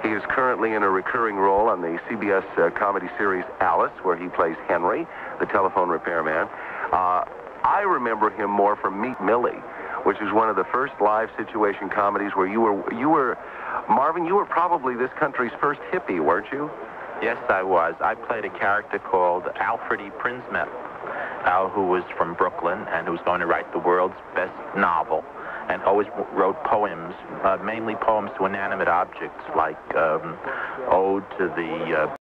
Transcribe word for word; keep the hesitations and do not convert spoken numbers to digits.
He is currently in a recurring role on the C B S uh, comedy series Alice, where he plays Henry, the telephone repairman. Uh, I remember him more from Meet Millie, which is one of the first live situation comedies where you were, you were, Marvin, you were probably this country's first hippie, weren't you? Yes, I was. I played a character called Alfred E. Prinsmet, uh, who was from Brooklyn and who was going to write the world's best novel, and always wrote poems, uh, mainly poems to inanimate objects, like um, Ode to the uh,